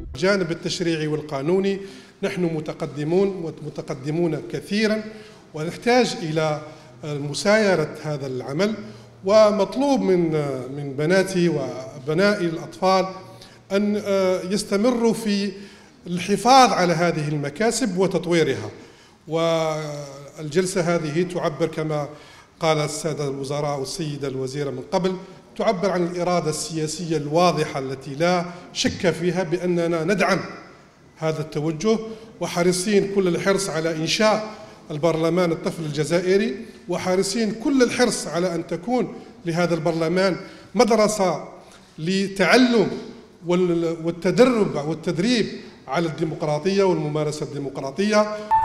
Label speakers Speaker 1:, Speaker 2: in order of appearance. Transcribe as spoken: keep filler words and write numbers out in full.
Speaker 1: الجانب التشريعي والقانوني نحن متقدمون متقدمون كثيرا، ونحتاج إلى مسايرة هذا العمل. ومطلوب من من بناتي وبنائي الأطفال أن يستمروا في الحفاظ على هذه المكاسب وتطويرها. والجلسة هذه تعبر كما قال السادة الوزراء والسيدة الوزيرة من قبل، تعبر عن الإرادة السياسية الواضحة التي لا شك فيها بأننا ندعم هذا التوجه، وحريصين كل الحرص على إنشاء البرلمان الطفل الجزائري، وحريصين كل الحرص على أن تكون لهذا البرلمان مدرسة لتعلم والتدرب والتدريب على الديمقراطية والممارسة الديمقراطية.